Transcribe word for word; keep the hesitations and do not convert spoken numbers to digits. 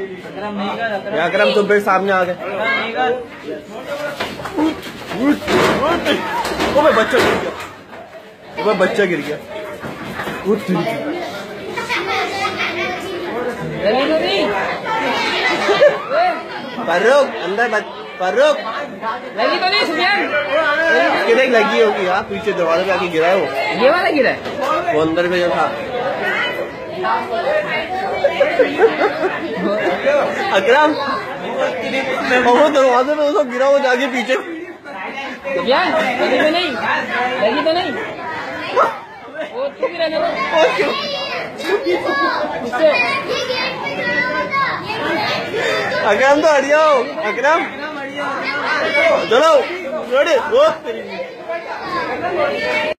अकरम तुम फिर सामने आ गए। ओ भाई बच्चा गिर गया, ओ भाई बच्चा गिर गया। फर्रुख अंदर फर्रुख लगी तो नहीं सुफियान? कितने लगी होगी यार, पीछे दरवाजे पे आके गिरा है वो। ये वाला गिरा है वो अंदर में जो था। अकरम वो दरवाजे पे उसको गिरा वो जाके पीछे। सुफियान लगी तो नहीं? लगी तो नहीं? वो तू गिरा ना उससे। अकरम तो हट जाओ, अकरम चलो।